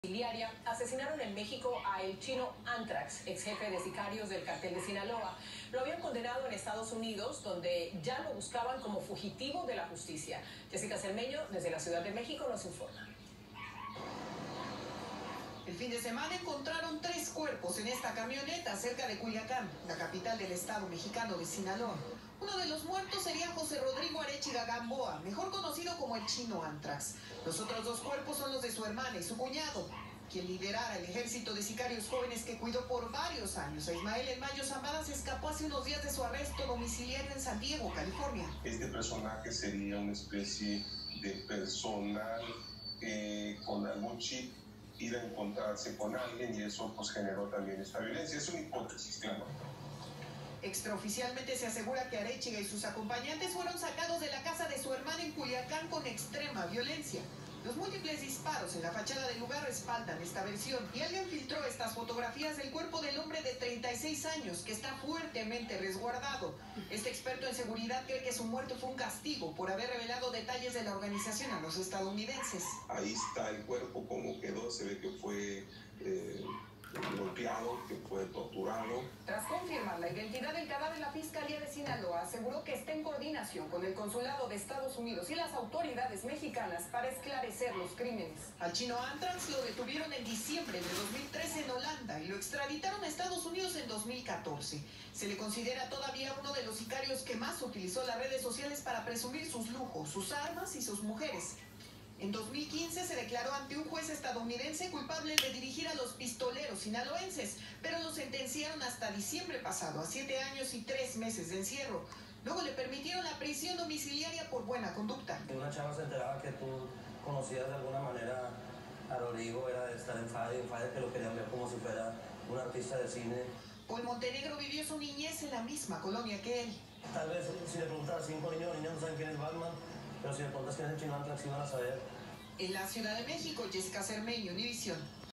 Asesinaron en México a el chino Antrax, ex jefe de sicarios del cartel de Sinaloa. Lo habían condenado en Estados Unidos, donde ya lo buscaban como fugitivo de la justicia. Jessica Cermeño, desde la Ciudad de México, nos informa. El fin de semana encontraron 3 cuerpos en esta camioneta cerca de Culiacán, la capital del estado mexicano de Sinaloa. Uno de los muertos sería José Rodrigo Arechiga Gamboa, mejor conocido como el chino Antrax. Los otros 2 cuerpos son los de su hermana y su cuñado, quien liderara el ejército de sicarios jóvenes que cuidó por varios años a Ismael El Mayo Zambada. Se escapó hace unos días de su arresto domiciliario en San Diego, California. Este personaje sería una especie de personal con algún chip, ir a encontrarse con alguien, y eso pues generó también esta violencia. Es una hipótesis, claro. Extraoficialmente se asegura que Arechiga y sus acompañantes fueron sacados de la casa de su hermana en Culiacán con extrema violencia. Los múltiples disparos en la fachada del lugar respaldan esta versión, y alguien filtró estas fotografías del cuerpo del hombre de 36 años que está fuertemente resguardado. Este experto en seguridad cree que su muerte fue un castigo por haber revelado detalles de la organización a los estadounidenses. Ahí está el cuerpo como quedó, se ve que fue golpeado, que fue torturado. Tras confirmar la identidad del cadáver, la Fiscalía de Sinaloa aseguró que está en coordinación con el Consulado de Estados Unidos y las autoridades mexicanas para esclarecer los crímenes. Al chino Antrax lo detuvieron en diciembre de 2013 en Holanda y lo extraditaron a Estados Unidos en 2014. Se le considera todavía uno de los sicarios que más utilizó las redes sociales para presumir sus lujos, sus armas y sus mujeres. En 2015 se declaró ante un juez estadounidense culpable de dirigir a los pistoleros sinaloenses, pero lo sentenciaron hasta diciembre pasado a 7 años y 3 meses de encierro. Luego le permitieron la prisión domiciliaria por buena conducta. Una chava se enteraba que tú conocías de alguna manera a Rodrigo, era de estar en FADE, que lo querían ver como si fuera un artista de cine. Paul Montenegro vivió su niñez en la misma colonia que él. Tal vez si le preguntas a 5 niños o niñas no saben quién es Batman, pero si le preguntas quién es el chino Antrax, iban a saber. En la Ciudad de México, Jessica Cermeño, Univisión.